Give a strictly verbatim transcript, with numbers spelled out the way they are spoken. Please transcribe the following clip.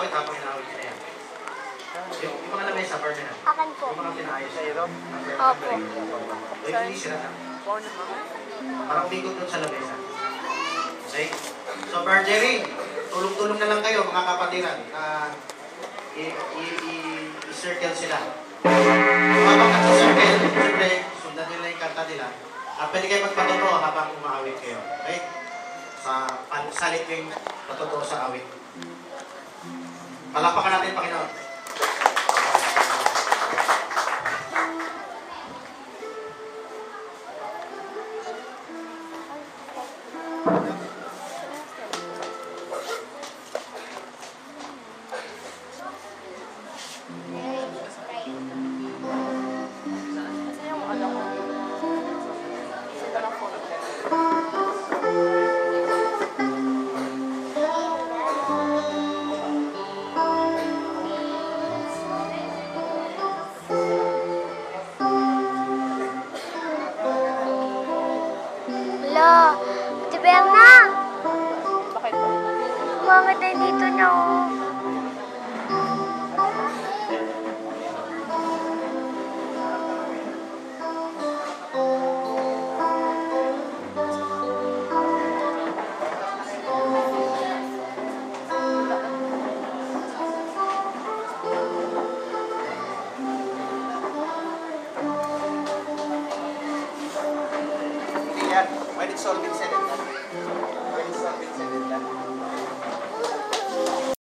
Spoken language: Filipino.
mag-awit habang inaawit nila yan. Yung, yung mga lamesa, permanent. Akan po. Yung mga pinaayos sa iyo. Opo. O yung hindi sila na. Parang bigot dun sa lamesa. Okay? So, Marjorie, tulong-tulong na lang kayo, mga kapatiran, na i-circle sila. Habang nasa-circle, siyempre, sundan nila yung kanta nila. At pwede kayo magpatotoo habang umaawit kayo. Okay? Sa salit yung patotoo sa awit. Palakpakan natin, Panginoon. Hala, Ate Berna! Bakit po? Umangat na dito na oh. Yan, when it's all been said and done.